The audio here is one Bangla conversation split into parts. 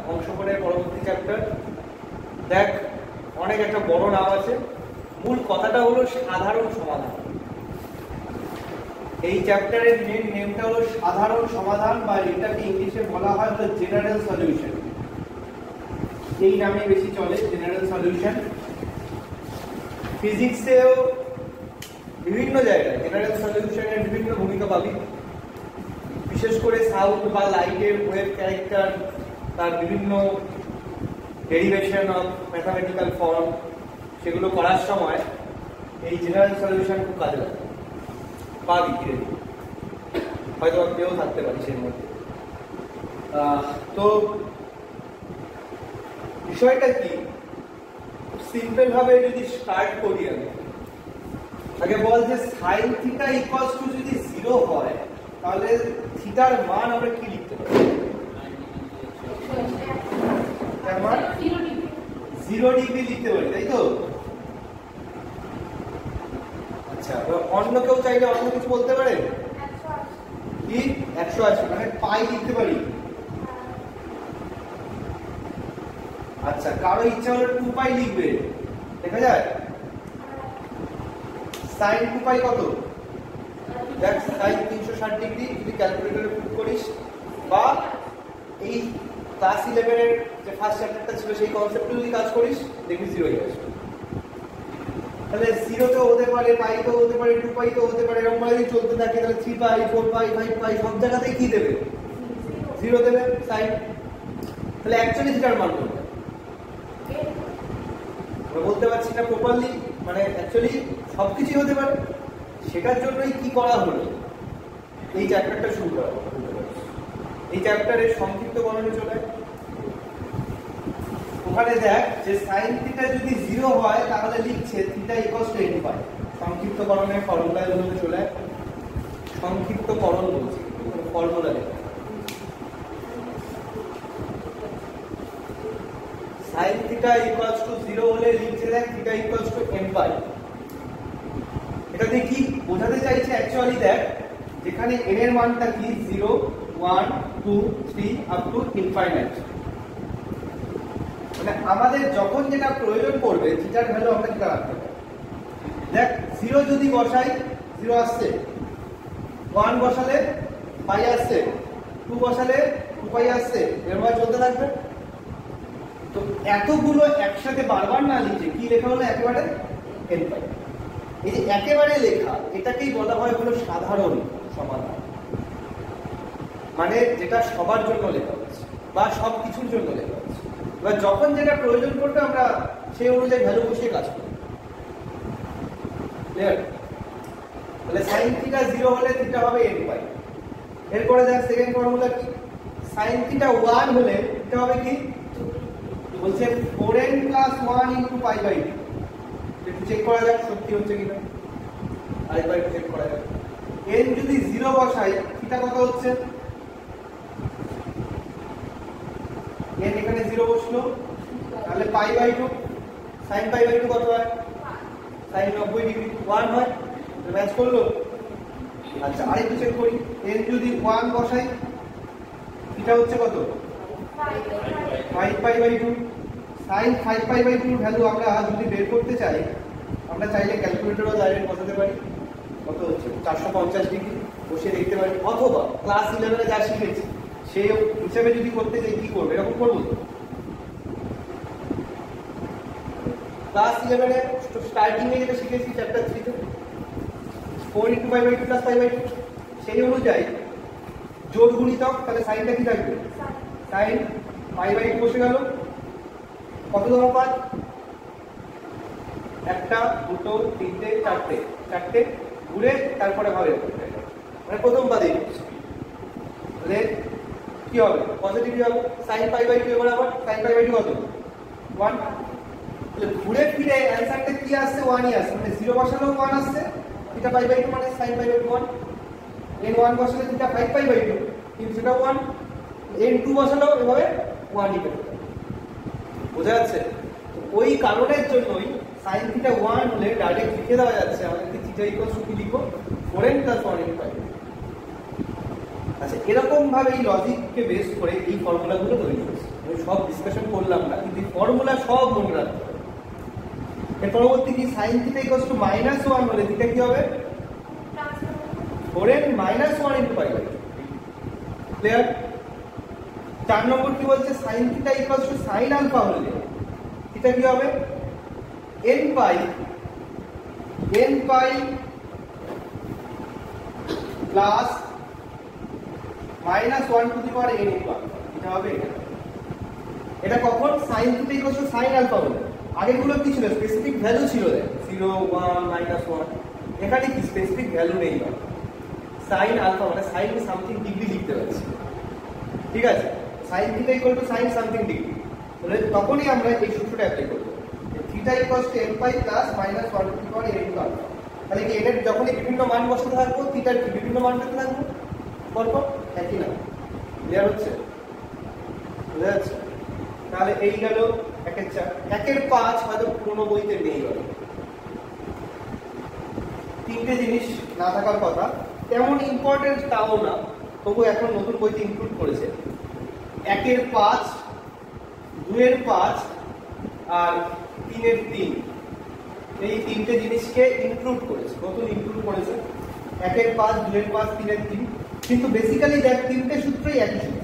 অংশ করে পরবর্তী চ্যাপ্টার। দেখ অনেক একটা বড় নাম আছে, মূল কথাটা হলো সাধারণ সমাধান। এই চ্যাপ্টারের মেন নেমটা হলো সাধারণ সমাধান, বা এটাকে ইংলিশে বলা হয় হলো জেনারেল সলিউশন। এই নামে বেশি চলে, জেনারেল সলিউশন। ফিজিক্সেও বিভিন্ন জায়গায় জেনারেল সলিউশনের বিভিন্ন ভূমিকা পাবি, বিশেষ করে সাউন্ড বা লাইটের ওয়েভ ক্যারেক্টার, তার বিভিন্ন ডেরিভেশন অফ ম্যাথামেটিক্যাল ফর্ম, সেগুলো করার সময় এই জেনারেল সলিউশন খুব কাজে লাগে, পাবি ধীরে ধীরে, হয়তো পেয়েও থাকতে পারিস এর মধ্যে। তো বিষয়টা কি, সিম্পল ভাবে যদি স্টার্ট করি আমি, আগে বল যে সাইন থিটা ইকুয়ালস টু যদি 0 হয় তাহলে থিটার মান আমরা কি লিখতে পারি? তার মান 0 ডিগ্রি লিখতে পারি, তাই তো? আচ্ছা, অন্য কেউ চাইলে অন্য কিছু বলতে পারে কি? 180, মানে পাই লিখতে পারি। আচ্ছা, কারো ইচ্ছা হলে 2 পাই লিখবে, দেখা যায়। সাইন 2 পাই কত? দেখ সাইন 360 ডিগ্রি যদি ক্যালকুলেটরে পুট করিস, বা এই ক্লাস 11 এর যে ফার্স্ট চ্যাপ্টারটা ছিল সেই কনসেপ্টে যদি কাজ করিস দেখবি 0 হয়ে আসবে। তাহলে 0 তো হতে পারে, পাই তো হতে পারে, 2 পাই তো হতে পারে, এরকম ভাবে যদি চলতে থাকে তাহলে 3 পাই, 4 পাই, 5 পাই সব জায়গাতেই কি দেবে? 0 দেবে সাইন। তাহলে অ্যাকচুয়ালি থিটার মান কত? আমরা বলতে পারছি না প্রপারলি, মানে অ্যাকচুয়ালি সবকিছুই হতে পারে। সেটার জন্যই কি করা হলো, এই চ্যাপ্টারটা শুরু করা হলো। এই চ্যাপ্টারের সংক্ষিপ্ত বর্ণনে চলে ওখানে দেখ যে সাইন থিটা যদি 0 হয় তাহলে লিখছে theta equals to n pi. সংক্ষিপ্তকরণের ফর্মুলায় বলতে চলে, সংক্ষিপ্তকরণ বলছি, ফর্মুলা লেখা। সাইন থিটা ইকুয়ালস টু 0 হলে লিখছে দেখ theta equals to n pi. এটা দিয়ে কি বোঝাতে চাইছে অ্যাকচুয়ালি দেখ, যেখানে n এর মানটা কি 0 1 2 3 আপ টু ইনফাইনাইট, মানে আমাদের যখন যেটা প্রয়োজন পড়বে থিটার ভ্যালু আমরা যেটা রাখতে পারি। দেখ 0 যদি বসাই 0 আসছে, 1 বসালে পাই আসছে, 2 বসালে 2 পাই আসছে, এরকম চলতে থাকবে। তো এতগুলো একসাথে বারবার না লিখে কি লেখা হলো একেবারে n পাই। এই যে একেবারে লেখা এটাকেই বলা হয় হলো সাধারণ সমাধান, মানে যেটা সবার জন্য লেখা হচ্ছে বা সবকিছুর জন্য লেখা হচ্ছে। এবার যখন যেটা প্রয়োজন পড়বে আমরা সেই অনুযায়ী ভ্যালু বসিয়ে কাজ করব। ক্লিয়ার? তাহলে sin থিটা 0 হলে থিটা হবে n পাই। এরপরে দেখ সেকেন্ড ফর্মুলা কি, sin থিটা 1 হলে থিটা হবে কি বলছে 4n + 1 * π/2। একটু চেক করা যাক সত্যি হচ্ছে কিনা, আরেকবার একটু চেক করা যাক। n যদি 0 বসাই থিটা কত হচ্ছে? n এখানে 0 বসলো, তাহলে π/2, sin π/2 কত হয়? sin 90 ডিগ্রি, 1 হয়, ম্যাচ করলো। আচ্ছা আরেকটু চেক করি, n যদি 1 বসাই থিটা হচ্ছে কত? 5π/2। sin 5π/2 ভ্যালু আমরা যদি বের করতে চাই, আমরা চাইলে ক্যালকুলেটরও ডাইরেক্ট বসাতে পারি। কত হচ্ছে? 450 ডিগ্রি বসে দেখতে পারি, অথবা ক্লাস 11 এ যা শিখেছি সেই হিসাবে যদি করতে চাই কি করব? এরকম করব তো। ক্লাস 11 এ স্টার্টিং এ যেটা শিখেছি চ্যাপ্টার 3 তে 4 * π/2 + π/2, সেই অনুযায়ী জোড় গুণিতক, তাহলে সাইনটা কি থাকবে? sin π/2 বসে গেল। কততম পাদ? একটা, দুটো, তিনটে, চারটে, চারটে ঘুরে তারপরে হবে, মানে প্রথম পাদে। তাহলে কি হবে? পজিটিভ হবে, sin π/2। এবার আবার sin π/2 কত? 1। তাহলে ঘুরে ফিরে অ্যানসারটা কি আসছে? 1ই আসছে, মানে 0 বসালেও 1 আসছে, থিটা π/2 মানে sin π/2 1। n 1 বসালে থিটা 5π/2, কিন্তু সেটা 1। n 2 বসালেও এভাবে 1ই পেতে হবে। বোঝা যাচ্ছে? ওই কারণের জন্যই sin থিটা 1 হলে ডাইরেক্ট লিখে দেওয়া যাচ্ছে আমাদেরকে থিটা ইকুয়ালস টু কি লিখবো? 4n + 1n π। আচ্ছা এরকম ভাবে এই লজিককে বেস করে এই ফর্মুলাগুলো তৈরি করেছি। আমি সব ডিসকাশন করলাম না, কিন্তু ফর্মুলা সব মনে রাখতে হবে। এর পরবর্তী কি sin θ = -1 হলে থিটা কি হবে? 4n - 1 × π/2। ক্লিয়ার? 4 নম্বর কি বলছে? sin θ = sin α হলে থিটা কি হবে? n π plus -1 to the power n × α। এটা হবে এটা। এটা কখন? sin θ = sin α হলে। আগেগুলো কি ছিল? স্পেসিফিক ভ্যালু ছিল, 0 1 -1। এখানে কি স্পেসিফিক ভ্যালু নেই, sin α মানে sin সামথিং ডিগ্রি লিখতে পারছি। ঠিক আছে? sin θ = sin সামথিং ডিগ্রি তাহলে তখনই আমরা এই সূত্রটা অ্যাপ্লাই করব। θ = nπ plus -1 to the power n × α। তাহলে কি এর যখনই বিভিন্ন মান বসাতে থাকবো থিটার কি বিভিন্ন মান পেতে থাকবো, পরপর একই না। ক্লিয়ার হচ্ছে? বুঝা যাচ্ছে? তাহলে এই গেল 1/4। 1/5 হয়তো পুরোনো বইতে নেই, গেল তিনটে জিনিস না থাকার কথা, তেমন ইম্পর্টেন্ট তাও না, তবু এখন নতুন বইতে ইনক্লুড করেছে। 1/5, 2/5 আর 3/3, এই তিনটে জিনিসকে ইনক্লুড করেছে, নতুন ইনক্লুড করেছে। 1/5, 2/5, 3/3, কিন্তু বেসিক্যালি দেখ তিনটে সূত্রই একই সূত্র।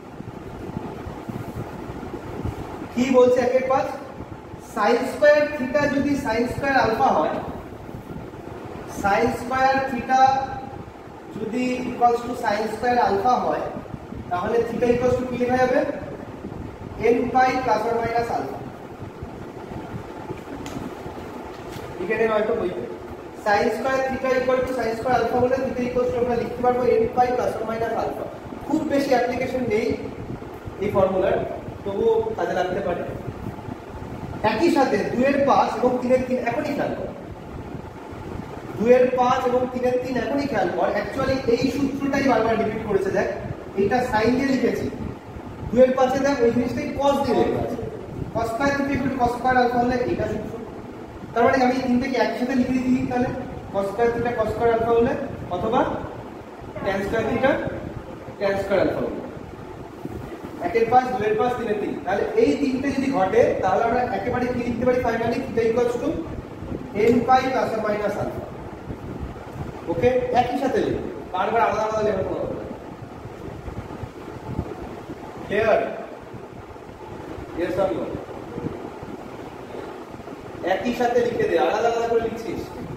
কি বলছে 1/5? sin স্কয়ার থিটা যদি sin স্কয়ার আলফা হয়, sin স্কয়ার থিটা যদি equals to sin square alpha হয়, তাহলে থিটা ইকুয়ালস টু কি লেখা যাবে? nπ plus or minus alpha. এখানে হয়তো বইতে sin square theta equal to sin square alpha হলে থিটা ইকুয়ালস টু আমরা লিখতে পারবো nπ plus or minus alpha. খুব বেশি অ্যাপ্লিকেশন নেই এই ফর্মুলার, তবুও কাজে লাগতে পারে। একই সাথে 2/5 এবং 3/3 এখনই খেয়াল কর, 2/5 এবং 3/3 এখনই খেয়াল কর। অ্যাকচুয়ালি এই সূত্রটাই বারবার রিপিট করেছে। দেখ এইটা সাইন দিয়ে লিখেছি, 2/5 এ দেখ ওই জিনিসটাই cos দিয়ে লেখা আছে। cos square theta = cos square alpha হলে এটা সূত্র। তার মানে আমি এই তিনটাকে একসাথে লিখে দিই, তাহলে cos square theta cos square alpha হলে, অথবা tan square theta tan square alpha হলে। 1/5, 2/5, 3/3, তাহলে এই তিনটে যদি ঘটে তাহলে আমরা একেবারে কি লিখতে পারি? Finally theta equals to nπ plus or minus alpha. Okay, একই সাথে লিখব, বারবার আলাদা আলাদা লেখার কোনো দরকার নেই। ক্লিয়ার? Yes or no? একই সাথে লিখে দে, আলাদা আলাদা করে লিখছিস,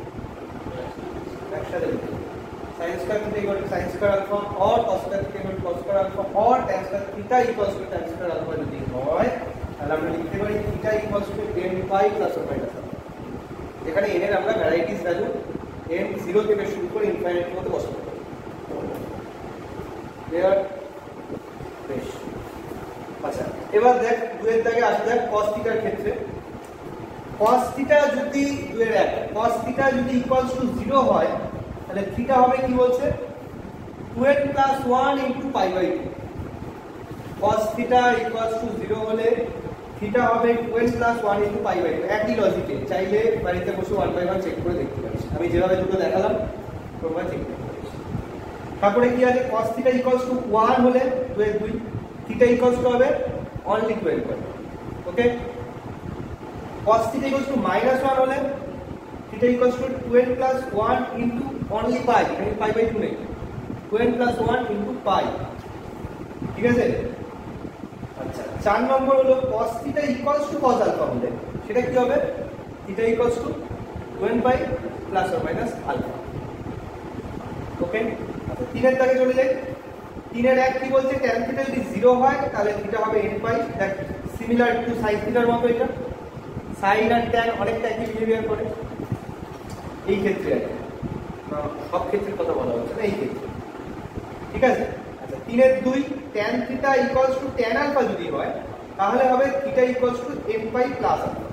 একসাথে লিখে। sin square theta equal to sin square alpha or cos square theta equal to cos square alpha or tan square theta equal to tan square alpha যদি হয়, তাহলে আমরা লিখতে পারি theta equal to nπ plus or minus alpha. এখানে n এর আমরা ভ্যারাইটিস ভ্যালু n 0 থেকে শুরু করে ইনফিনিটি পর্যন্ত বসাতে পারি। ক্লিয়ার? বেশ। আচ্ছা, এবার দেখ 2 এর দাগে আসে। দেখ cos থিটার ক্ষেত্রে cos থিটা যদি 2/1 cos থিটা যদি ইকুয়ালস টু 0 হয়, তাহলে থিটা হবে কি বলছে? 2n plus 1 into π/2। cos theta equals to 0 হলে থিটা হবে 2n প্লাস 1 ইনটু π/2। একই লজিকে চাইলে বাড়িতে বসে 1/1 চেক করে দেখতে পারিস। আমি যেভাবে দুটো দেখালাম তোমরা চেক করতে পারিস। তারপরে কি আছে? cos থিটা ইকুয়ালস টু 1 হলে 2 থিটা ইকুয়ালস টু হবে only 12। Okay, cos theta equals to -1 হলে theta equals to 2n plus 1 into only π, এখানে π/2 নেই, 2n প্লাস 1 ইনটু π। ঠিক আছে? আচ্ছা, 4 নম্বর হলো cos theta equals to cos alpha হলে সেটা কি হবে? Theta equals to 2nπ plus or minus alpha. Okay, আচ্ছা 3 এর দাগে চলে যাই। 3/1 কি বলছে? tan থিটা যদি 0 হয় তাহলে থিটা হবে nπ। দেখ সিমিলার টু sin থিটার মতো, এটা sin আর tan অনেকটা একই বিহেভিয়ার করে এই ক্ষেত্রে। সব ক্ষেত্রের কথা বলা হচ্ছে না, এই ক্ষেত্রে। ঠিক আছে? আচ্ছা 3/2 tan theta equals to tan alpha যদি হয়, তাহলে হবে theta equals to nπ plus alpha.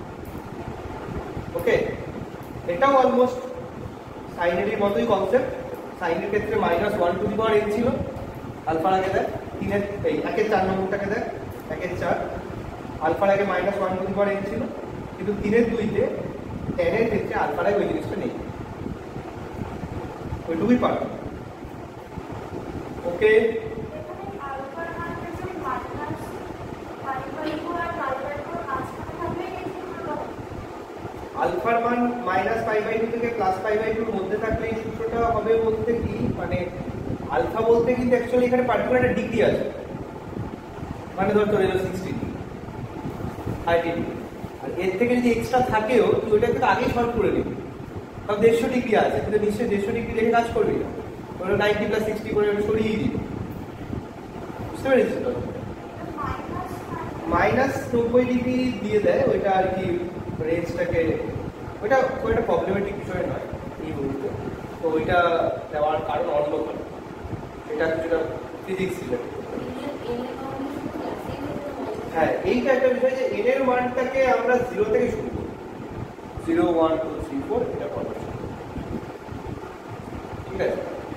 Okay, এটাও অলমোস্ট সাইনের মতোই কনসেপ্ট। সাইনের ক্ষেত্রে -1 টু দি পাওয়ার n ছিল, আলফার আগে দেখ 1/4 নম্বরটাকে দেখ, 1/4 আলফার আগে -1 টু দি পাওয়ার n ছিল, কিন্তু 3/2 তে tan এর ক্ষেত্রে আলফার আগে ওই জিনিসটা নেই, ওইটুকুই পারবে। ওকে, আলফার মান -π/2 থেকে +π/2 এর মধ্যে থাকলে এই সূত্রটা হবে বলতে কি মানে আলফা বলতে কিন্তু অ্যাকচুয়ালি এখানে পার্টিকুলার একটা ডিগ্রি আছে, মানে ধর তোর 60 ডিগ্রি 30 ডিগ্রি, আর এর থেকে যদি এক্সট্রা থাকেও তুই ওটাকে তো আগেই সলভ করে নিবি, কারণ 150 ডিগ্রি আছে, কিন্তু নিশ্চয়ই 150 ডিগ্রি রেখে কাজ করবি না, ওটা 90 + 60 করে সরিয়ে দিবি। বুঝতে পেরেছিস তো? -90 ডিগ্রি দিয়ে দেয় ওইটা আর কি রেঞ্জটাকে, ওইটা একটা প্রবলেমেটিক বিষয় নয় এই মুহূর্তে, তো ওইটা দেওয়ার কারণ অন্য কারণ, এটা কিছুটা ফিজিক্স রিলেটেড। হ্যাঁ, এইটা একটা বিষয় যে এন এর মানটাকে আমরা 0 থেকে শুরু করি, 0 1 2 3 4 এটা করব, ঠিক আছে?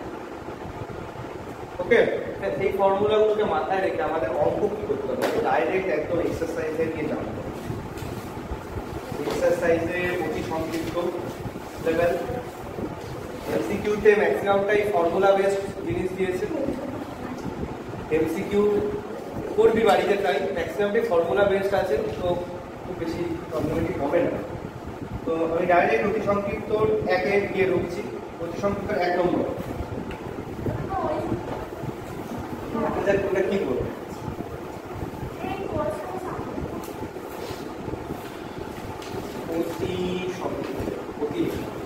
ওকে, এই ফর্মুলাগুলোকে মাথায় রেখে আমাদের অঙ্ক কি করতে হবে, ডাইরেক্ট একদম এক্সারসাইজে নিয়ে যাব। এক্সারসাইজে অতি সংক্ষিপ্ত লেভেল, এমসিকিউতে ম্যাক্সিমামটাই ফর্মুলা বেসড জিনিস দিয়েছে, এমসিকিউ করবি বাড়িতে ট্রাই, ম্যাক্সিমামটাই ফর্মুলা বেসড আছে, তো খুব বেশি প্রবলেমেটিক হবে না। তো আমি ডাইরেক্ট অতি সংক্ষিপ্ত একে গিয়ে ঢুকছি। অতি সংক্ষিপ্ত 1 নম্বর, ওটা কি করবো? অতি সংক্ষিপ্ত, অতি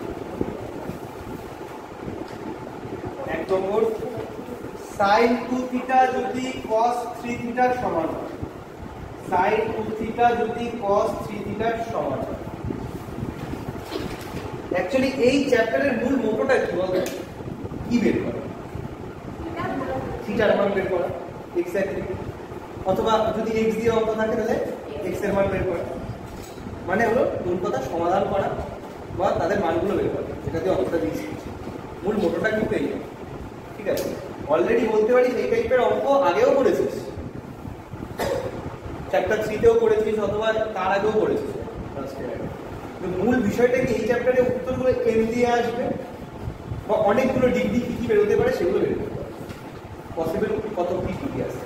1 নম্বর, sin 2 থিটা যদি cos 3 থিটার সমান হয়, sin 2 থিটা যদি cos 3 থিটার সমান হয়। অ্যাকচুয়ালি এই চ্যাপ্টারের মূল মোটোটা কি বলতো? কি বের করা? থিটার মান বের করা, এক্স্যাক্টলি, অথবা যদি x দিয়ে অঙ্ক থাকে তাহলে x এর মান বের করা, মানে হলো মূল কথা সমাধান করা বা তাদের মানগুলো বের করা, যেটা দিয়ে অঙ্কটা দিয়েছি। মূল মোটোটা কিন্তু এই, ঠিক আছে? অলরেডি বলতে পারিস এই টাইপের অঙ্ক আগেও করেছিস, চ্যাপ্টার 3 তেও করেছিস অথবা তার আগেও করেছিস, কিন্তু মূল বিষয়টা কি এই চ্যাপ্টারে উত্তরগুলো এম দিয়ে আসবে বা অনেকগুলো ডিগ্রি কি কি বেরোতে পারে সেগুলো বের করতে পারে, পসিবল কত কি ডিগ্রি আসছে।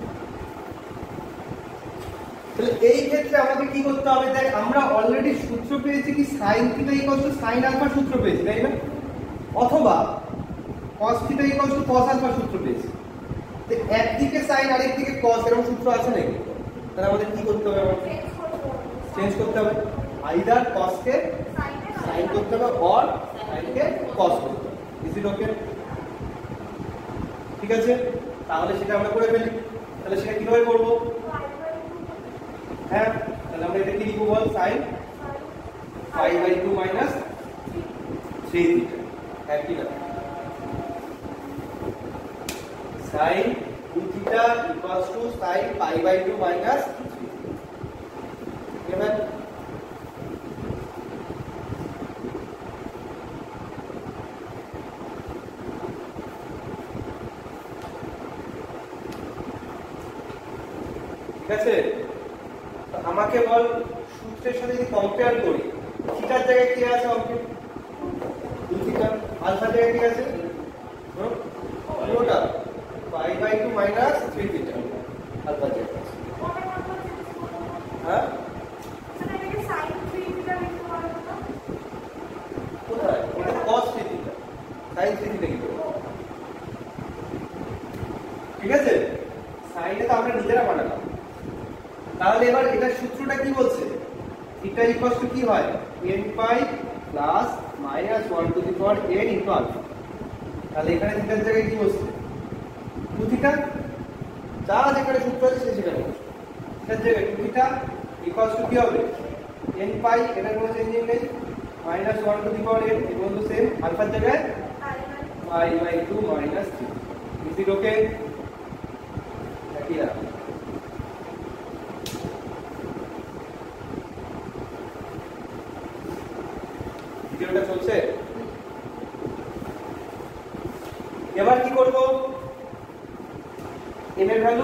তাহলে এই ক্ষেত্রে আমাকে কি করতে হবে? দেখ, আমরা অলরেডি সূত্র পেয়েছি কি sin θ = sin α সূত্র পেয়েছি, তাই না? অথবা cos θ = cos α সূত্র পেয়েছি। তো একদিকে sin আরেকদিকে cos এরকম সূত্র আছে নাকি? তাহলে আমাদের কি করতে হবে? আমাদের চেঞ্জ করতে হবে, আইদার cos কে sin করতে হবে অর sin কে cos করতে হবে। Is it okay? ঠিক আছে, তাহলে সেটা আমরা করে ফেলি। তাহলে সেটা কিভাবে করব? হ্যাঁ, তাহলে আমরা এটা কি লিখব বল? sin π/2 - 3 থিটা, একই না? sin 2 theta = sin π/2 - 3। এবার ঠিক আছে, আমাকে বল সূত্রের সাথে যদি কম্পেয়ার করি, থিটার জায়গায় কি আছে? অঙ্কে 2 থিটা, আলফার জায়গায় কি আছে? পুরোটা π/2 - 3 থিটা আলফার জায়গায় আছে। হ্যাঁ, কোথায়? এটা cos 3 থিটা, sin 3 থিটা কি করব? ঠিক আছে, সাইনে তো আমরা নিজেরা বানালাম। তাহলে এবার এটা সূত্রটা কি বলছে? থিটা = কি হয়? n π plus minus 1 to the power n into alpha. তাহলে এখানে থিটার জায়গায় কি বসছে? 2 থিটা, যা যেখানে সূত্র আছে সেখানে বসছে। থিটার জায়গায় 2 থিটা = কি হবে? n π, এটার কোনো চেঞ্জিং নেই, minus 1 to the power n, এবং তো সেম, আলফার জায়গায় π/2 - 3। Is it okay? একই রাখো। ভিডিওটা চলছে? এবার কি করব? n এর ভ্যালু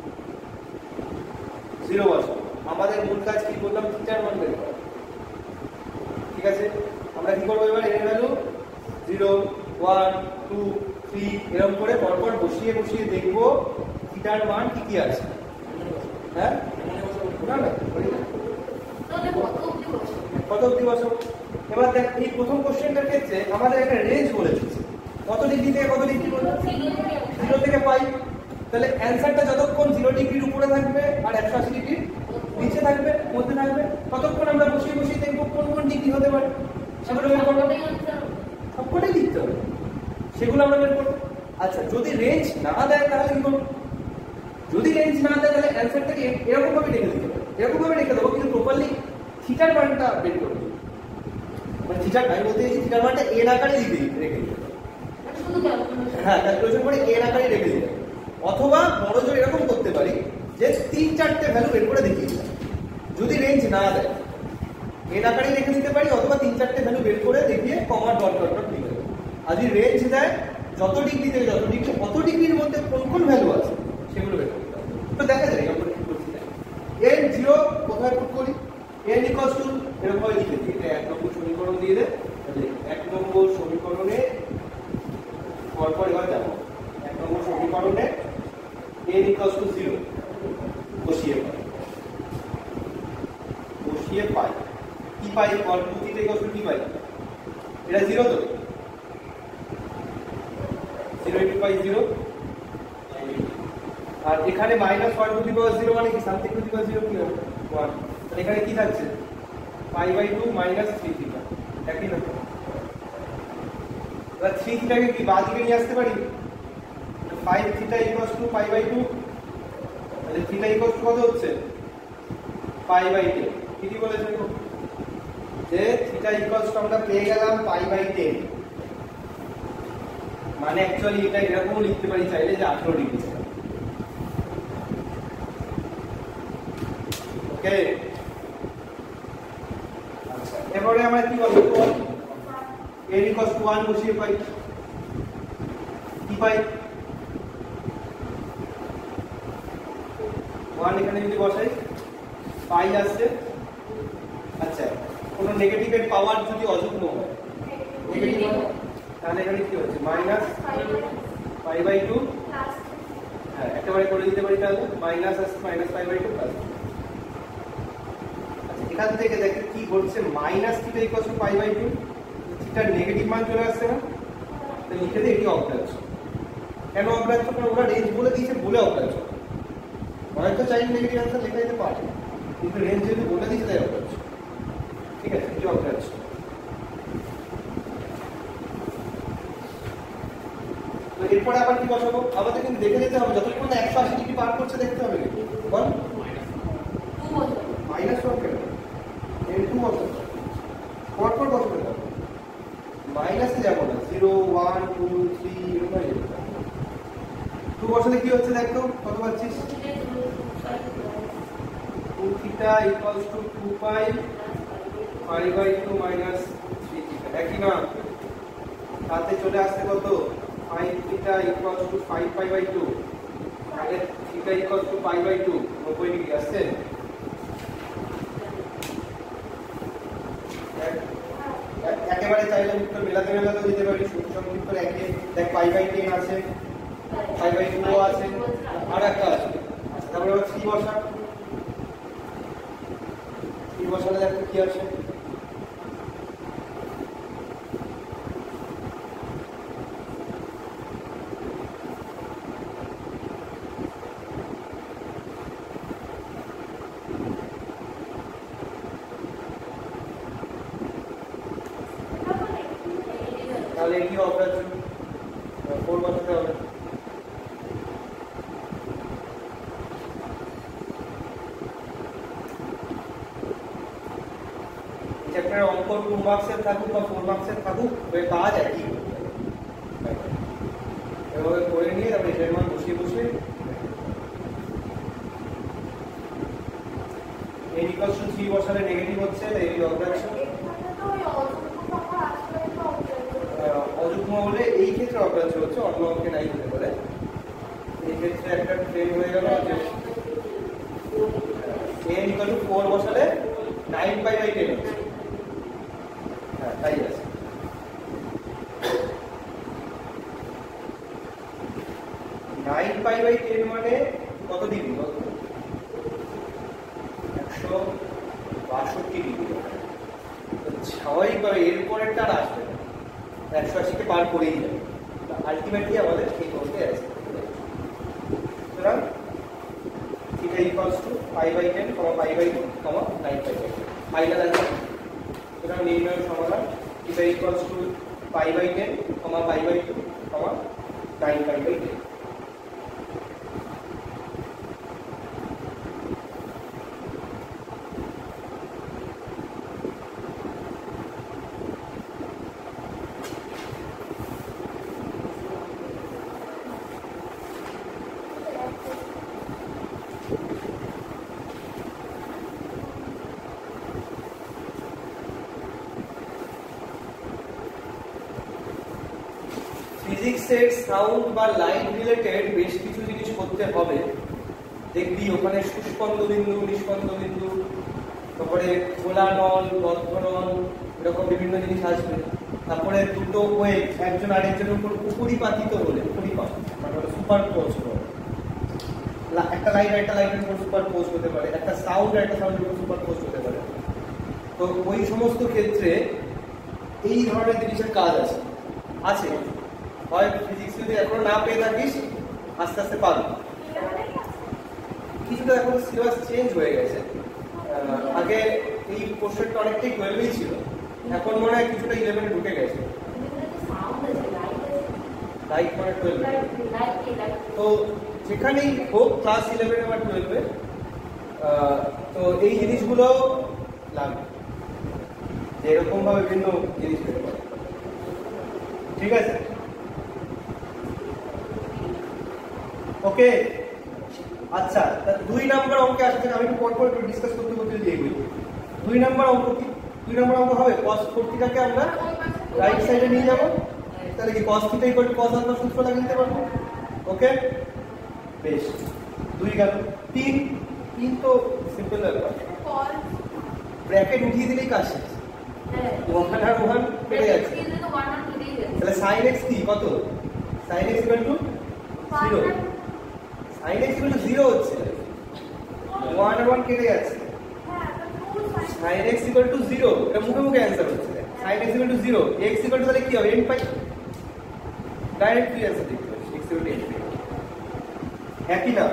0 বসাবো। আমাদের মূল কাজ কি বললাম? থিটার মান বের করা। ঠিক আছে, আমরা কি করব এবার? n এর ভ্যালু 0 1 2 3 এরকম করে পরপর বসিয়ে বসিয়ে দেখব থিটার মান কি কি আছে। হ্যাঁ, না না, কত কত অবধি বসাবো? এবার দেখ এই প্রথম কোশ্চেনটার ক্ষেত্রে আমাদের একটা রেঞ্জ বলে দিচ্ছে, কত ডিগ্রি থেকে কত ডিগ্রি বলবো? 0 থেকে পাই। তাহলে অ্যান্সারটা যতক্ষণ 0 ডিগ্রির উপরে থাকবে আর 180 ডিগ্রির নিচে থাকবে, মধ্যে থাকবে, ততক্ষণ আমরা বসিয়ে বসিয়ে দেখবো কোন কোন ডিগ্রি হতে পারে, সেগুলো বের করবো। সবকটাই লিখতে হবে, সেগুলো আমরা বের করবো। আচ্ছা, যদি রেঞ্জ না দেয় তাহলে কি করবো? যদি রেঞ্জ না দেয় তাহলে অ্যান্সারটাকে এরকম ভাবে লিখে দিতে হবে, এরকম ভাবে লিখে দেবো, কিন্তু প্রপারলি থিটার মানটা বের করবো। মানে থিটার আমি বলতে চাইছি থিটার মানটা এর আকারে রেখে দিতে হবে। হ্যাঁ, ক্যালকুলেশন করে এর আকারে রেখে দিতে হবে। অথবা বড় জোর এরকম করতে পারি যে 3-4টে ভ্যালু বের করে দেখিয়ে দিলাম, যদি রেঞ্জ না দেয় এর আকারেই রেখে দিতে পারি, অথবা 3-4টে ভ্যালু বের করে দেখিয়ে কমা ডট ডট ডট লিখে দেবো। আর যদি রেঞ্জ দেয় যত ডিগ্রি থেকে যত ডিগ্রি, কত ডিগ্রির মধ্যে কোন কোন ভ্যালু আছে সেগুলো বের করতে হবে। তো দেখা যায় আমরা কি করছি, n0 কোথায় পুট করি, n ইকুয়ালস টু এরকম ভাবে লিখে দিই, এটা 1 নম্বর সমীকরণ দিয়ে দেয়। 1 নম্বর সমীকরণে পরপর এবার দেখো 1 নম্বর সমীকরণে n ইকুয়ালস টু 0 বসিয়ে পাই কি পাই, cos 2 থিটা ইকুয়ালস টু কি পাই, এটা 0 তো 0 ইনটু পাই 0, আর এখানে মাইনাস 1 টু দি পাওয়ার 0 মানে কি সামথিং টু দি পাওয়ার 0 কি হবে 1, তাহলে এখানে কি থাকছে পাই বাই 2 মাইনাস 3 থিটা, একই না? এবার 3 থিটাকে কি বাঁ দিকে নিয়ে আসতে পারি, 5 theta equals to pi by 2, তাহলে থিটা ইকুয়ালস টু কত হচ্ছে পাই বাই 10। কি বলেছেন যে থিটা ইকুয়ালস টু আমরা পেয়ে গেলাম পাই বাই 10, মানে অ্যাকচুয়ালি এটা এরকমও লিখতে পারি চাইলে যে 18 ডিগ্রি। ওকে, আচ্ছা এবারে আমরা কি বলবো, n ইকুয়ালস টু 1 বসিয়ে পাই কি পাই 1, এখানে যদি বসাই পাই আসছে। আচ্ছা, কোনো নেগেটিভের পাওয়ার যদি অযুগ্ম হয়, নেগেটিভ হয়, তাহলে এখানে কি হচ্ছে মাইনাস পাই বাই 2, হ্যাঁ একেবারে করে দিতে পারি, তাহলে মাইনাস আসছে মাইনাস পাই বাই 2 প্লাস। আচ্ছা, এখান থেকে দেখো কি ঘটছে, minus theta equals to pi by 2, থিটার নেগেটিভ মান চলে আসছে না, তো লিখে দিই এটি অগ্রাহ্য। কেন অগ্রাহ্য? কারণ ওরা রেঞ্জ বলে দিয়েছে, বলে অগ্রাহ্য। হয়তো চাইলে নেগেটিভ অ্যান্সার লেখা যেতে পারে, কিন্তু রেঞ্জ যদি বলে দিয়েছে তাই অগ্রাহ্য। ঠিক আছে, এটি অগ্রাহ্য। তো এরপরে আবার কি বসাবো, আমাদের কিন্তু দেখে যেতে হবে যতক্ষণ না 180 ডিগ্রি পার করছে দেখতে হবে, বল মাইনাস 1 কেন n2 বসাবো, পরপর বসাবে না, মাইনাসে যাবো না, 0 1 2 3 এরকম হয়ে যাবে। 2 বসালে কি হচ্ছে দেখো, কত পাচ্ছিস 2 theta equals to 2 pi pi by 2 minus 3 theta, একই না? তাতে চলে আসছে কত 5 theta equals to 5 pi by 2, তাহলে theta equals to pi by 2, 90 degree আসছে। একেবারে চাইলে উত্তর মেলাতে মেলাতে দিতে পারি, সূত্র সংক্ষিপ্ত একে দেখ পাই বাই 10 আছে, পাই বাই 2 আছে, আর একটা আছে। আচ্ছা, তারপরে আবার 3 বসা, 3 বসালে দেখো কি আছে, তাহলে এটি অগ্রাহ্য, 4 বসাতে হবে। চ্যাপ্টারের অঙ্ক 2 মার্কসের থাকুক বা 4 মার্কসের থাকুক, ওই কাজ একই, এভাবে করে নিয়ে তারপরে এটার মান বসিয়ে বসিয়ে n ইকুয়ালস টু 3 বসালে নেগেটিভ হচ্ছে, এই অগ্রাহ্য। অযুগ্ম হলে এই ক্ষেত্রে অগ্রাহ্য হচ্ছে, অন্য অঙ্কে নাই হতে পারে। এই ক্ষেত্রে একটা ট্রেন হয়ে গেল যে n ইকুয়াল টু 4 বসালে 9 পাই বাই 10 হচ্ছে, হ্যাঁ তাই আছে। নাইন পাই বাই 10 মানে কত ডিগ্রি, 162 ডিগ্রি। স্বাভাবিকভাবে এর পরেরটা আর আসবে না, 180কে পার করেই যাবে। আলটিমেটলি আমাদের এই পথে আছে। সুতরাং theta equals to π/10, π/2, 9π/10 final answer. সুতরাং নির্ণয় সমাধান থিটা ইকুয়ালস টু π/10, π/2, 9π/10। ফিজিক্সের সাউন্ড বা লাইট রিলেটেড বেশ কিছু জিনিস করতে হবে। দেখবি ওখানে সুস্পন্দ বিন্দু, নিষ্পন্দ বিন্দু, তারপরে খোলা নল, বদ্ধ নল, এরকম বিভিন্ন জিনিস আসবে। তারপরে দুটো ওয়েভ একজন আরেকজনের উপর উপরিপাতিত হলে, উপরিপাত মানে সুপার পোজ করে, একটা লাইট একটা লাইটের উপর সুপার পোজ হতে পারে, একটা সাউন্ড একটা সাউন্ডের উপর সুপার পোজ হতে পারে। তো ওই সমস্ত ক্ষেত্রে এই ধরনের জিনিসের কাজ আছে আছে হয় ফিজিক্স যদি এখনো না পেয়ে থাকিস আস্তে আস্তে পাবি। কিছুটা এখন সিলেবাস চেঞ্জ হয়ে গেছে, আগে এই কোর্সটা অনেকটাই 12-এই ছিল, এখন মনে হয় কিছুটা 11-এ ঢুকে গেছে। লাইট মানে 12, তো যেখানেই হোক ক্লাস 11 বা 12-এ, তো এই জিনিসগুলো লাগবে, এরকম ভাবে বিভিন্ন জিনিস পেতে পারে। ঠিক আছে, ওকে। আচ্ছা, 2 নম্বর অঙ্কে আসছে, আমি একটু পর পর ডিসকাস করতে করতে দিয়ে গেছি। 2 নম্বর অঙ্ক কি? 2 নম্বর অঙ্ক হবে cos 40 কে আমরা রাইট সাইডে নিয়ে যাব, তাহলে কি cos θ = cos α সূত্র লাগিয়ে দিতে পারবো। ওকে, বেশ। 2 গেল। 3 তো সিম্পল ব্যাপার, ব্র্যাকেট উঠিয়ে দিলেই কাজ শেষ। 1 আর 1 কেটে যাচ্ছে, তাহলে sin x কি কত? sin x = 0, sin x = 0 হচ্ছে, 1 আর 1 কেটে যাচ্ছে, sin x = 0, এটা মুখে মুখে অ্যান্সার হচ্ছে। sin x = 0, x = তাহলে কি হবে? n π, ডাইরেক্ট কি অ্যান্সার দেখতে পাচ্ছি, x = n π। একই না?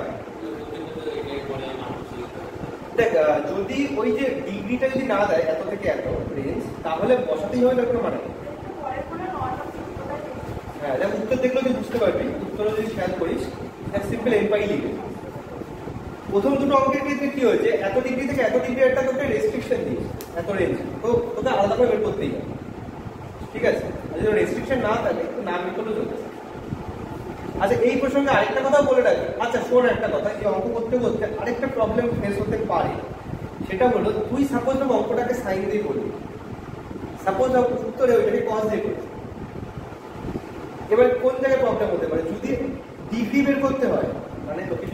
দেখ, যদি ওই যে ডিগ্রিটা যদি না দেয় এত থেকে এত রেঞ্জ, তাহলে বসাতেই হবে, তার কোনো মানে নেই। হ্যাঁ, দেখ উত্তর দেখলে তুই বুঝতে পারবি, উত্তর যদি খেয়াল করিস, সিম্পল n π লিখে। প্রথম দুটো অঙ্কের ক্ষেত্রে কি হয়েছে, এত ডিগ্রি থেকে এত ডিগ্রি একটা তোকে রেস্ট্রিকশন দিয়েছে, এত রেঞ্জ, তো তোকে আলাদা করে বের করতেই হবে। ঠিক আছে, আর যদি রেস্ট্রিকশন না থাকে তো না বের করলে চলবে। আচ্ছা, এই প্রসঙ্গে আরেকটা কথা বলে রাখি। আচ্ছা শোন, একটা কথা, এই অঙ্ক করতে করতে আরেকটা প্রবলেম ফেস হতে পারে, সেটা হলো তুই সাপোজ অঙ্কটাকে সাইন দিয়ে করবি, সাপোজ উত্তরে ওইটাকে কস দিয়ে করবি। এবার কোন জায়গায় প্রবলেম হতে পারে, যদি ডিগ্রি বের করতে হয়, মানে তোকে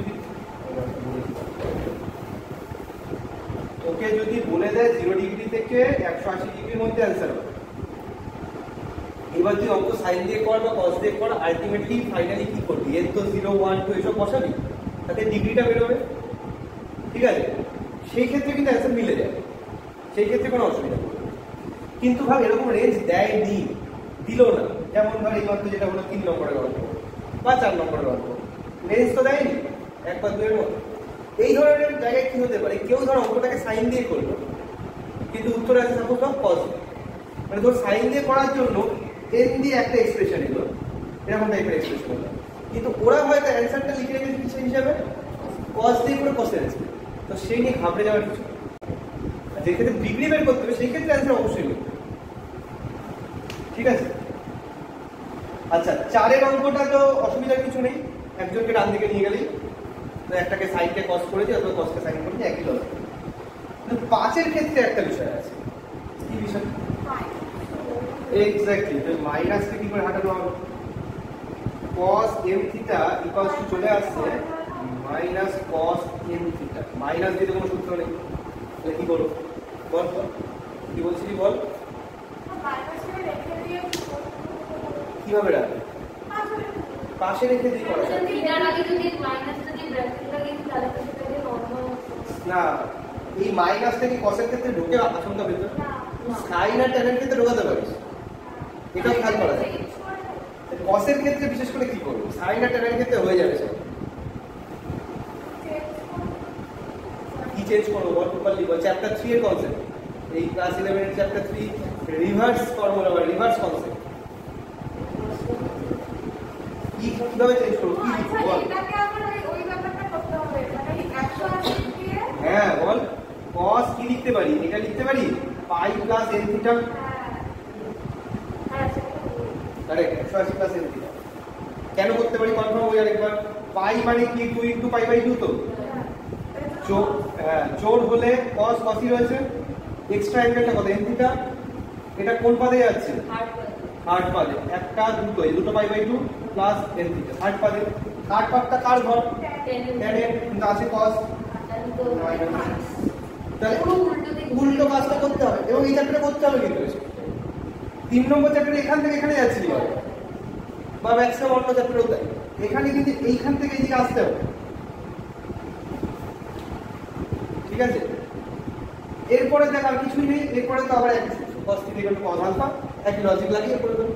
যদি বলে দেয় 0 ডিগ্রি থেকে 180 ডিগ্রির মধ্যে অ্যান্সার হবে, এবার তুই অঙ্ক সাইন দিয়ে কর বা কস দিয়ে কর, আলটিমেটলি ফাইনালি কি করবি, এর তো 0, 1, 2 এসব বসাবি, তাতে ডিগ্রিটা বেরোবে। ঠিক আছে, সেই ক্ষেত্রে কিন্তু অ্যান্সার মিলে যায়, সেই ক্ষেত্রে কোনো অসুবিধা নেই। কিন্তু ভাব এরকম রেঞ্জ দেয়নি, দিল না, যেমন ধর এই মাত্র যেটা হলো 3 নম্বরের অঙ্ক বা 4 নম্বরের অঙ্ক, রেঞ্জ তো দেয়নি, 1 বা 2 এর মতো। এই ধরনের জায়গায় কি হতে পারে, কেউ ধর অঙ্কটাকে সাইন দিয়ে করলো, কিন্তু উত্তরে আছে সাপোজ কস, মানে ধর সাইন দিয়ে করার জন্য n দিয়ে একটা এক্সপ্রেশন এলো, এরকম টাইপের এক্সপ্রেশন হলো, কিন্তু ওরা হয়তো অ্যান্সারটা লিখে রেখেছে কিছু হিসাবে কস দিয়ে করে কসের, তো সেই নিয়ে ঘাবড়ে যাওয়ার কিছু। যে ক্ষেত্রে ডিগ্রি বের করতে হবে সেই ক্ষেত্রে অ্যান্সার অবশ্যই নেই। ঠিক আছে, আচ্ছা 4-এর অঙ্কটা তো অসুবিধার কিছু নেই, একজনকে ডান দিকে নিয়ে গেলেই, তো একটাকে সাইনকে কস করেছি, অথবা কসকে সাইন করেছি, একই লজিক। কিন্তু 5-এর ক্ষেত্রে একটা বিষয় আছে, কি বিষয়? এক্স্যাক্টলি, তো মাইনাসকে কি করে হাঁটানো হবে? cos m theta equals to চলে আসছে minus cos m theta, minus দিয়ে কোনো সূত্র নেই, তাহলে কি করব? বল কি বলছিলি বল, কিভাবে রাখবে? পাশে রেখে দিই করা যায় না, এই মাইনাস থেকে cos এর ক্ষেত্রে ঢুকে আশঙ্কা ভেতরে সাইন আর ট্যানের ক্ষেত্রে ঢোকাতে পারিস, এটাও খেয়াল করা যায়। কসের ক্ষেত্রে বিশেষ করে কি করবো, সাইন আর ট্যানের ক্ষেত্রে হয়ে যাবে সব। কি চেঞ্জ করবো বল প্রপারলি বল। চ্যাপ্টার 3 এর কনসেপ্ট, এই ক্লাস 11 এর চ্যাপ্টার 3 রিভার্স ফর্মুলা বা রিভার্স কনসেপ্ট। কি কিভাবে চেঞ্জ করবো, কি লিখবো বল। হ্যাঁ বল, cos কি লিখতে পারি, এটা লিখতে পারি pi plus n theta. Correct, 180 plus n theta. কেন করতে পারি কনফার্ম হয়ে আরেকবার। পাই মানে কি 2 ইনটু পাই বাই 2 তো। জোর হলে cos cosই রয়েছে, এক্সট্রা অ্যাঙ্গেলটা কত n থিটা। এটা কোন পাদে যাচ্ছে, থার্ড পাদে। একটা দুটো, এই দুটো pi by 2 plus n theta third পাদে। থার্ড পাদটা কার ঘর, tan n, কিন্তু আছে cos। তাহলে উল্টো কাজটা করতে হবে, এবং এই চ্যাপ্টারে করতে হবে কিন্তু 3 নম্বর চ্যাপ্টারে এখান থেকে এখানে যাচ্ছি বা ম্যাক্সিমাম অন্য চ্যাপ্টারেও তাই। এখানে কিন্তু এইখান থেকে এইদিকে আসতে হবে, ঠিক আছে। এরপরে দেখ আর কিছুই নেই, এরপরে তো আবার এক cos θ = cos α, একই লজিক লাগিয়ে করে দেবো।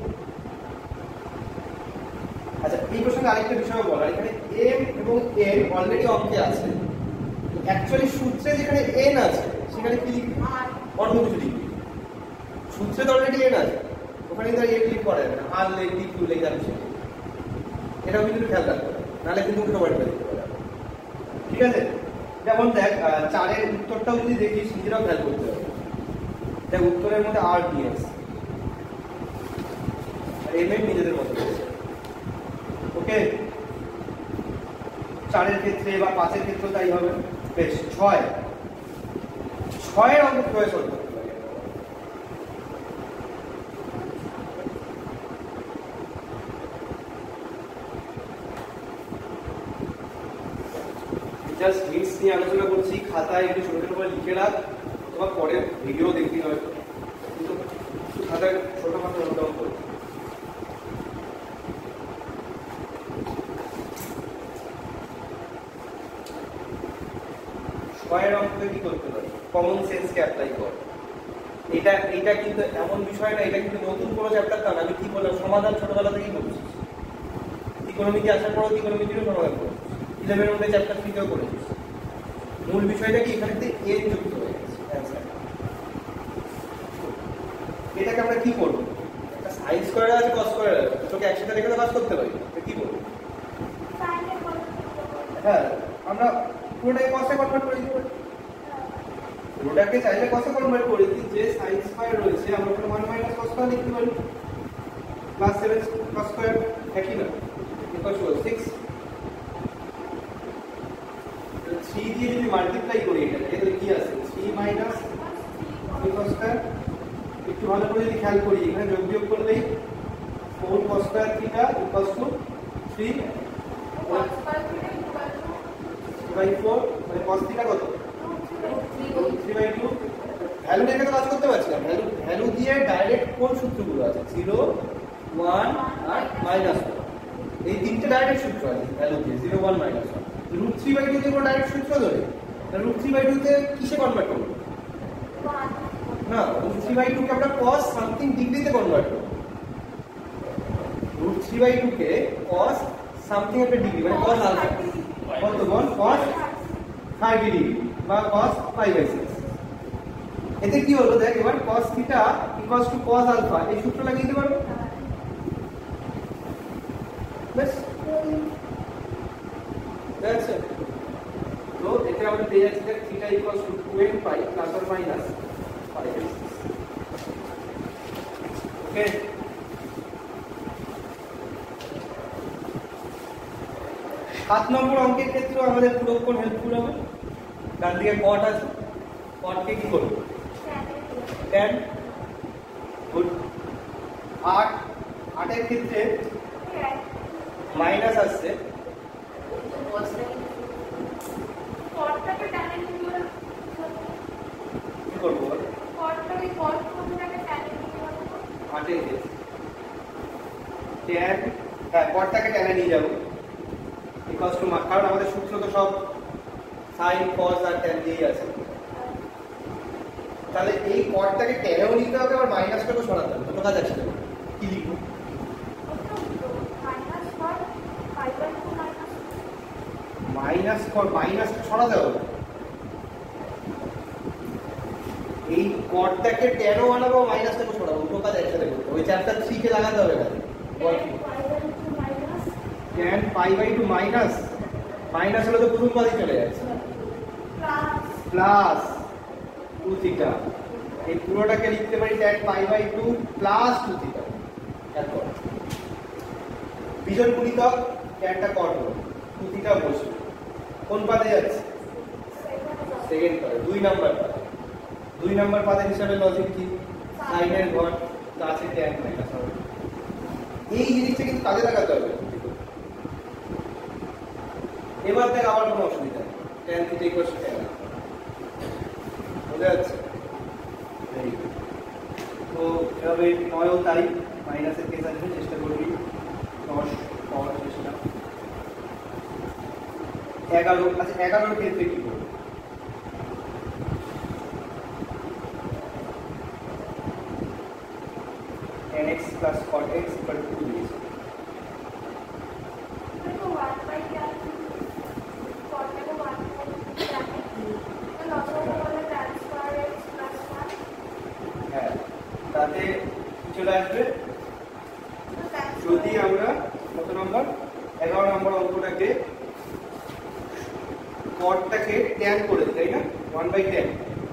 আচ্ছা, এই প্রসঙ্গে আরেকটা বিষয় বলার, এখানে m এবং n অলরেডি অঙ্কে আছে। অ্যাকচুয়ালি সূত্রে যেখানে n আছে সেখানে কি লিখবি, অন্য কিছু লিখবি। সূত্রে তো অলরেডি n আছে, ওখানে তো n লিখ করা যাবে না, r লিখ d q লিখ যাচ্ছে। এটাও কিন্তু খেয়াল রাখতে হবে, নাহলে কিন্তু উল্টো পাল্টা দিতে পারে, ঠিক আছে। যেমন দেখ 4 এর উত্তরটাও যদি দেখিস নিজেরাও খেয়াল করতে হবে। দেখ উত্তরের মধ্যে r dx আর m এর নিজেদের মতো রয়েছে, ওকে। 4 এর ক্ষেত্রে বা 5 এর ক্ষেত্রে তাই হবে। বেশ, 6 এর অঙ্ক কিভাবে সলভ করতে পারি। জাস্ট হিন্টস নিয়ে আলোচনা করছি, খাতায় একটু ছোট ছোট করে লিখে রাখ, অথবা পরে ভিডিও দেখবি হয়তো, কিন্তু খাতায় ছোট খাটো নোট ডাউন করবি। ছয়ের অঙ্কে কি করতে পারি, কমন সেন্সকে অ্যাপ্লাই কর। এটা কিন্তু এমন বিষয় না, এটা কিন্তু নতুন কোনো চ্যাপ্টার না। আমি কি বললাম, সমাধান ছোটবেলা থেকেই করছিস, ইকোনমিতে আসার পরও ইকোনমিটিরও সমাধান করছিস, 11 মধ্যে চ্যাপ্টার 3 তেও করেছিস। মূল বিষয়টা কি, এখানে n যুক্ত হয়ে গেছে অ্যানসার। এটাকে আমরা কি করবো, একটা সাইন স্কয়ার আছে cos স্কয়ার আছে, তোকে একসাথে রেখে তো কাজ করতে পারি, কি করবো। হ্যাঁ, আমরা পুরোটাকে cos এ কনভার্ট করে দিতে পারি। পুরোটাকে চাইলে cos এ কনভার্ট করে দিই, যে sin স্কয়ার রয়েছে আমরা ওখানে 1 মাইনাস cos স্কয়ার লিখতে পারি, প্লাস 7 cos স্কয়ার একই না, ইকুয়াল টু 6। 3 দিয়ে যদি মাল্টিপ্লাই করি এটাকে, তাহলে কি আসে, 3 মাইনাস cos স্কয়ার। একটু ভালো করে যদি খেয়াল করি, এখানে যোগ বিয়োগ করলেই 4 cos square theta equal to 3 by 4, মানে cos থিটা কত, 3/2। ভ্যালু রেখে তো কাজ করতে পারছি না, ভ্যালু দিয়ে ডাইরেক্ট কোন সূত্রগুলো আছে, 0 1 আর -1, এই তিনটে ডাইরেক্ট সূত্র আছে ভ্যালু দিয়ে, 0 1 -1। √3/2 তে কোনো ডাইরেক্ট সূত্র ধরে, √3/2 তে কিসে কনভার্ট করব না, √3/2 কে আমরা cos সামথিং ডিগ্রিতে কনভার্ট করব। √3/2 কে cos সামথিং একটা ডিগ্রি, মানে cos আলফা কত বল, cos 30 ডিগ্রি বা cos π/6। এতে কি হলো দেখ, এবার cos θ = cos আলফা, এই সূত্র লাগিয়ে দিতে পারবো। বেশ, that's it. তো এতে আমরা পেয়ে যাচ্ছি যে θ = 2nπ প্লাস অর মাইনাস π/6, ওকে। সাত নম্বর অঙ্কের ক্ষেত্রে আমাদের পূরক কোণ হেল্পফুল হবে। ডান দিকে cot আছে, cot কে কি করব, tan। গুড। 8 এর ক্ষেত্রে মাইনাস আসছে, কি করব, 8 এর ক্ষেত্রে tan, হ্যাঁ cotটাকে tan এ নিয়ে যাব, ইকুয়ালস টু, কারণ আমাদের সূত্র তো সব sin cos আর tan দিয়েই আছে। তাহলে এই কর্ডটাকে টেনেও নিতে হবে আবার মাইনাসটাকেও সরাতে হবে, দুটো কাজ একসাথে করবে। কি লিখবো? মাইনাসটা সরাতে হবে। এই কর্ডটাকে টেনও বানাবো মাইনাসটাকে সরাবো, দুটো কাজ একসাথে করতে হবে। ওই চ্যাপ্টার 3 কে লাগাতে হবে কাজে। tan pi by 2 minus, minus হলে তো প্রথম পদই চলে যাচ্ছে, প্লাস 2 থিটা। এই পুরোটাকে লিখতে পারি tan pi by 2 plus 2 theta. তারপর বিজোড় গুণিতক tanটা কট হলো, 2 থিটা বসবে। কোন পাদে যাচ্ছে? সেকেন্ড পাদে, 2 নাম্বার পাদে। 2 নাম্বার পাদের হিসাবে লজিক কি? সাইনের ঘর আছে tan মাইনাস হবে। এই জিনিসটা কিন্তু কাজে লাগাতে হবে। এবার দেখ আবার কোনো অসুবিধা নেই, tan theta equal to tan। বুঝা যাচ্ছে? তো এভাবে 9 তারিখ মাইনাসের কেস আসবে, চেষ্টা করবি 10 পাওয়ার চেষ্টা। 11, আচ্ছা 11 এর ক্ষেত্রে কি করবো? tan x plus cot x equal to 2 দিয়েছে। হ্যাঁ, তাতে চলে আসবে যদি আমরা কত নম্বর 11 নম্বর অঙ্কটাকে কটটাকে tan করে দিই, তাই না? 1/10,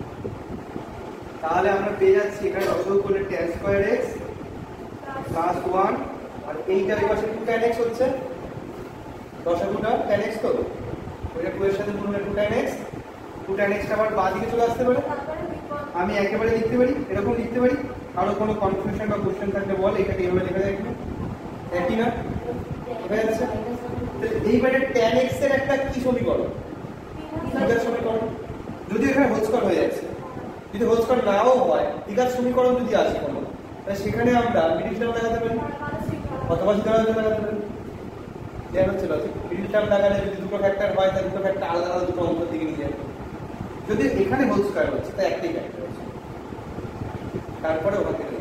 তাহলে আমরা পেয়ে যাচ্ছি এখানে লসাগু করলে tan স্কয়ার x প্লাস 1, আর এইটার পাশে 2 tan x হচ্ছে লসাগুটা tan x, তো ওইটা 2 এর সাথে গুণ হলে 2 tan x, 2 tan x টা আবার বাঁ দিকে চলে আসতে পারে। আমি একেবারে লিখতে পারি, এরকম লিখতে পারি। আরো কোনো কনফিউশন বা কোশ্চেন থাকলে বল, এটাকে এইভাবে লেখা যায় কিনা? একই না? বোঝা যাচ্ছে? এইবারে tan x এর একটা কি সমীকরণ? দ্বিঘাত সমীকরণ। যদি এখানে হোল স্কয়ার হয়ে যাচ্ছে, যদি হোল স্কয়ার নাও হয়, দ্বিঘাত সমীকরণ যদি আসে কোনো, তাহলে সেখানে আমরা মিডিল টার্ম লাগাতে পারি অথবা সিদ্ধান্ত লাগাতে পারি। দেন হচ্ছে লজিক, মিডিল টার্ম লাগালে যদি দুটো ফ্যাক্টর হয় তাহলে দুটো ফ্যাক্টর আলাদা আলাদা দুটো অঙ্কের দিকে নিয়ে যাবে। যদি এখানে হোল স্কয়ার হচ্ছে তাই একটাই ফ্যাক্টর আছে, তারপরে ওখান থেকে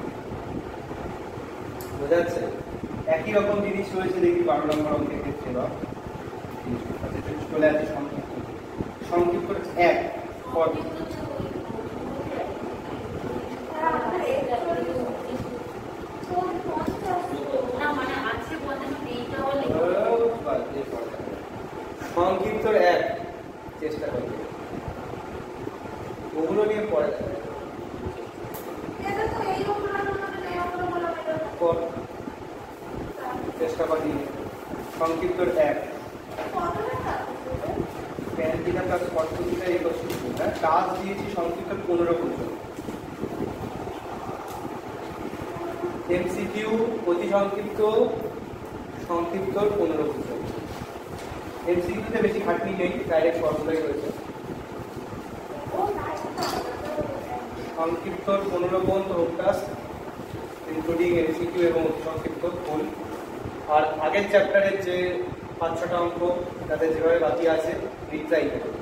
বোঝা যাচ্ছে। একই রকম জিনিস রয়েছে দেখি 12 নম্বর অঙ্কের ক্ষেত্রে। বা চলে আসছে সংক্ষিপ্ত, সংক্ষিপ্ত 1 পদ সংক্ষিপ্ত 1 চেষ্টা করবে, ওগুলো নিয়ে পড়ে চেষ্টা করি। সংক্ষিপ্ত 1 tan theta plus cot theta equal to 2, হ্যাঁ কাজ দিয়েছি সংক্ষিপ্ত 15 পর্যন্ত। এমসিকিউ অতি সংক্ষিপ্ত, সংক্ষিপ্ত 15 পর্যন্ত। এমসিকিউতে বেশি খাটনি নেই, ডাইরেক্ট ফর্মুলাই রয়েছে। সংক্ষিপ্ত 15 পর্যন্ত হোম টাস্ক ইনক্লুডিং এমসিকিউ এবং অতি সংক্ষিপ্ত ফুল। আর আগের চ্যাপ্টারের যে 5-6টা অঙ্ক তাদের যেভাবে বাকি আছে রিট্রাই করুন।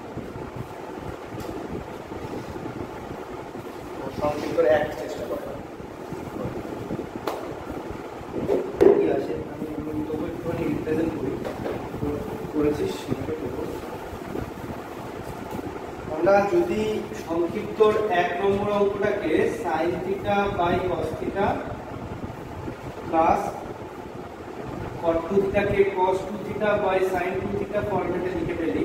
সংক্ষিপ্ত 1 চেষ্টা করুন। কি আছে আমি তবু একটুখানি রিপ্রেজেন্ট করেছিস। আমরা যদি সংক্ষিপ্ত 1 নম্বর অঙ্কটাকে sin theta by cos theta plus cot 2 থিটাকে cos 2 theta by sin 2 theta ফরম্যাটে লিখে ফেলি,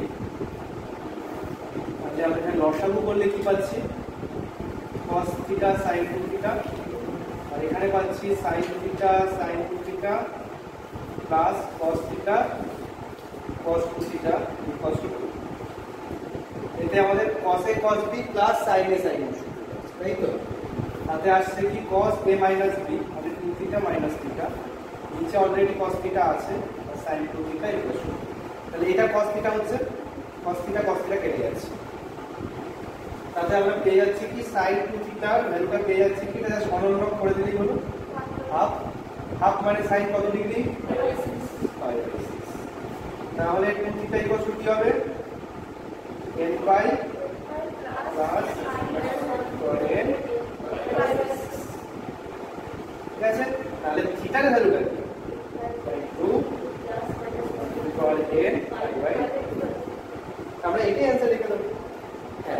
তাহলে আমরা এখানে লসাগু করলে কি পাচ্ছি? cos থিটা sin 2 থিটা, আর এখানে পাচ্ছি sin theta sin 2 theta plus cos theta cos 2 theta equal to 2। এতে আমাদের cos a cos b প্লাস sin a sin b, তাই তো? তাতে আসছে কি cos a মাইনাস b, আমাদের 2 থিটা মাইনাস থিটা, নিচে অলরেডি cos থিটা আছে, sin 2 থিটা ইকুয়াল টু, তাহলে এটা cos থিটা হচ্ছে, cos থিটা কেটে যাচ্ছে। তাতে আমরা পেয়ে যাচ্ছি কি sin 2 থিটার ভ্যালুটা পেয়ে যাচ্ছি কি, এটা সরলরূপ করে দিলেই হলো হাফ। হাফ মানে sin কত ডিগ্রি? 5/6। তাহলে 2 থিটা ইকুয়াল টু কি হবে? n বাই প্লাস n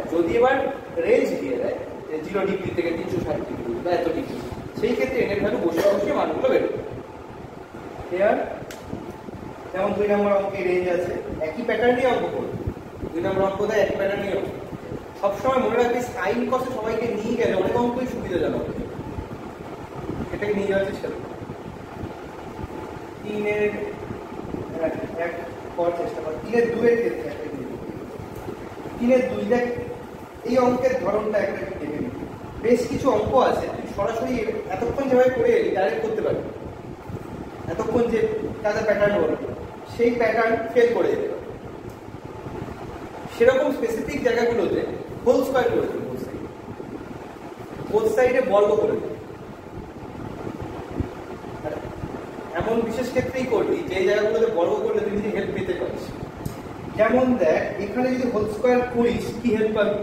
যদি এবার রেঞ্জ দিয়ে দেয় 0 ডিগ্রি থেকে 360 ডিগ্রি বা এত ডিগ্রি, সেই ক্ষেত্রে n এর ভ্যালু বসে বসে মানগুলো বেরোবে। ক্লিয়ার? যেমন 2 নম্বর অঙ্কে রেঞ্জ আছে, একই প্যাটার্নই অঙ্ক করবে। 2 নম্বর অঙ্ক দেয় একই প্যাটার্নই অঙ্ক। সবসময় মনে রাখবি সাইন কসে সবাইকে নিয়ে গেলে অনেক অঙ্কই সুবিধাজনক, এটাকে নিয়ে যাওয়ার চেষ্টা করবে। 3 এর 1 করার চেষ্টা কর। 3 এর 2 এর ক্ষেত্রে একটা 3 এর 2 দেখ, এই অঙ্কের ধরনটা একটা দেখে নিবি। বেশ কিছু অঙ্ক আছে তুই সরাসরি এতক্ষণ যেভাবে করে এলি ডাইরেক্ট করতে পারবি, এতক্ষণ যে তাদের প্যাটার্ন বলো সেই প্যাটার্ন ফেল করে যেতে পারে। সেরকম স্পেসিফিক জায়গাগুলোতে হোল স্কয়ার করে দেবে, বোথ সাইডে বর্গ করে দেবে। এমন বিশেষ ক্ষেত্রেই করবি যে জায়গাগুলোতে বর্গ করলে তুই যদি হেল্প পেতে পারিস। যেমন দেখ এখানে যদি হোল স্কয়ার করিস কি হেল্প পাবি?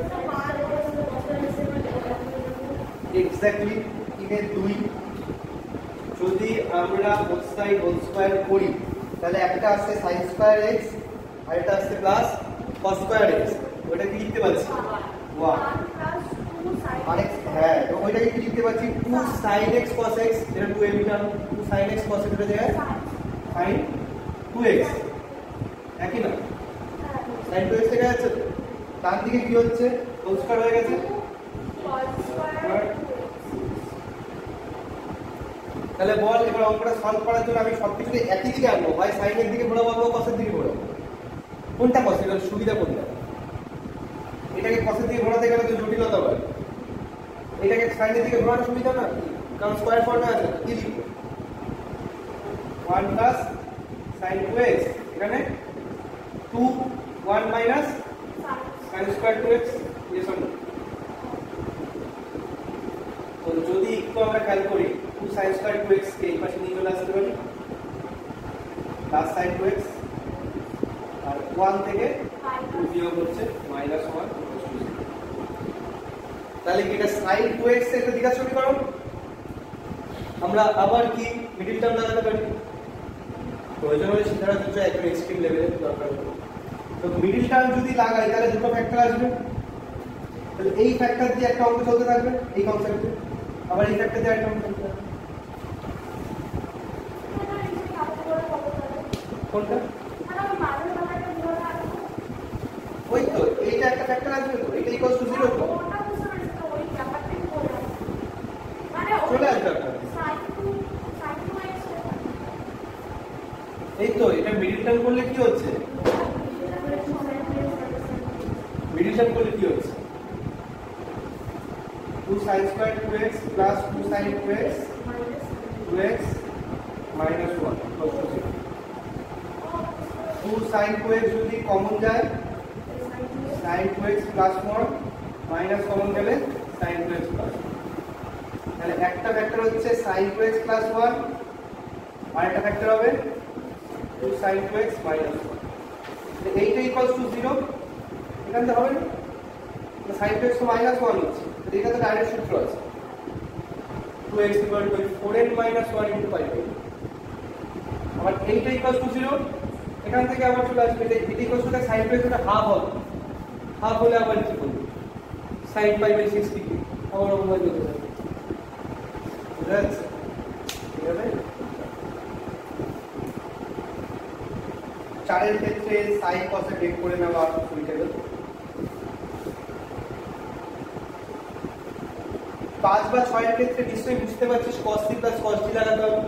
এক্স্যাক্টলি 3 এর 2 যদি আমরা বোথ সাইড হোল স্কয়ার করি তাহলে একটা আসছে sin স্কয়ার x আর এটা আসছে প্লাস cos স্কয়ার x। ওটা কি লিখতে পাচ্ছি? 1 আর x, হ্যাঁ তো ওইটাকে কি লিখতে পাচ্ছি? 2 sin x cos x, যেটা 2 এর লিখলাম, 2 sin x cos x এর জায়গায় sin 2x, একই না? sin 2x থেকে যাচ্ছে তো ডান দিকে কি হচ্ছে? হোল স্কয়ার হয়ে গেছে। তাহলে বল এবার অঙ্কটা সলভ করার জন্য আমি সবকিছুকে একই দিকে আনবো, ভাই sin এর দিকে ঘোরাবো অথবা cos এর দিকে ঘোরাবো, কোনটা পসিবল? সুবিধা কোনটা? এটাকে cos এর দিকে ঘোরাতে গেলে তো জটিলতা বাড়ে, এটাকে sin এর দিকে ঘোরানো সুবিধা না, কারণ স্কয়ার ফর্মে আছে। কি লিখবো? 1 প্লাস sin 2x, এখানে 2 1 মাইনাস sin স্কয়ার 2x। ये सब তো যদি একটু আমরা খেয়াল করি 2 sin স্কয়ার 2x কে এই পাশে নিয়ে চলে আসতে পারি, প্লাস sin 2x আর 1 থেকে 2 বিয়োগ হচ্ছে -1। তাহলে কি এটা sin 2x এর একটা দ্বিঘাত সমীকরণ? আমরা আবার কি মিডল টার্ম লাগাতে পারি, প্রয়োজন হলে সেটা হচ্ছে একদম এক্সট্রিম লেভেলে দরকার। তো মিডল টার্ম যদি লাগাই তাহলে দুটো ফ্যাক্টর আসবে, তাহলে এই ফ্যাক্টর দিয়ে একটা অঙ্ক চলতে থাকবে এই কনসেপ্টে, আবার এই ফ্যাক্টর দিয়ে একটা অঙ্ক চলতে থাকবে। কোনটা? ওই তো এইটা একটা ফ্যাক্টর আসবে, তো এটা ইকুয়াল টু 0 তো চলে আসবে একটা। এই তো এটা মিডল টার্ম করলে কি হচ্ছে? মিডল টার্ম করলে কি হচ্ছে? 2 sin square 2x plus 2 sin 2x 2x minus 1 equals to 0. 2 sin 2x যদি কমন যায় sin 2x plus 1 minus common গেলে sin 2x plus 1। তাহলে একটা ফ্যাক্টর হচ্ছে sin 2x plus 1 আর একটা ফ্যাক্টর হবে 2 sin 2x minus 1। তো এইটা equals to 0, এখানে হবে না, sin 2x তো -1 হচ্ছে, তো এটা তো ডাইরেক্ট সূত্র আছে 2x equal to 4n minus 1 into 5। আবার এইটা equals to 0, এখান থেকে আবার চলে আসবে এটা equals to sin 2x এটা হাফ হবে, হাফ হলে আবার কি করব? sin 5/6 ডিগ্রি আবার ওভাবে যেতে হবে, বুঝা যাচ্ছে? ঠিক আছে? 4 এর ক্ষেত্রে sin cos এর বের করে নেওয়া সুইটেবল। 5 বা 6 এর ক্ষেত্রে নিশ্চয়ই বুঝতে পারছিস cos c plus cos d লাগাতে হবে।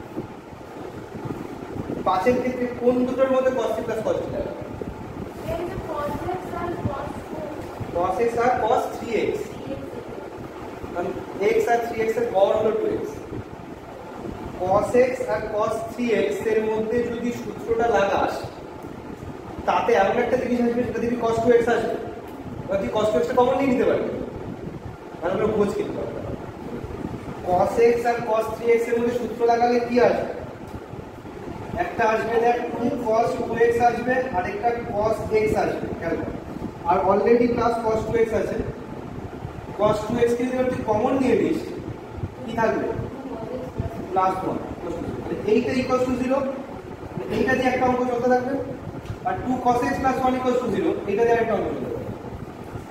5 এর ক্ষেত্রে কোন দুটোর মধ্যে cos c plus cos d লাগাতে হবে? এই যে cos x আর cos x আর cos 3x, মানে x আর 3x এর গড় হলো 2x। cos x আর cos 3x এর মধ্যে যদি সূত্রটা লাগাস তাতে এমন একটা জিনিস আসবে যেটা দিবি cos 2x আসবে, বা তুই cos 2x টা কমন নিয়ে নিতে পারবি, মানে আমরা বোঝ কিন্তু cos x আর cos 3x এর মধ্যে সূত্র লাগালে কি আসবে? একটা আসবে দেখ 2 cos 2x আসবে আর একটা cos x আসবে, খেয়াল কর। আর অলরেডি প্লাস cos 2x আছে, cos 2x কে যদি তুই কমন নিয়ে নিস কি থাকবে? প্লাস 1। এইটা ইকুয়াল টু 0, এইটা দিয়ে একটা অঙ্ক চলতে থাকবে, আর 2 cos x plus 1 equals to 0, এইটা দিয়ে একটা অঙ্ক চলতে থাকবে।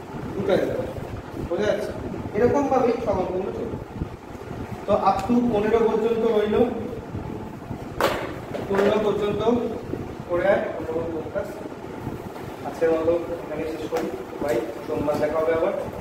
উল্টো অ্যাঙ্গেল, বোঝা যাচ্ছে? এরকম ভাবেই সমানগুলো চলবে। তো আপ টু 15 পর্যন্ত রইল, 15 পর্যন্ত করে আজকের মতো এখানে শেষ করি। ভাই সোমবার দেখা হবে আবার।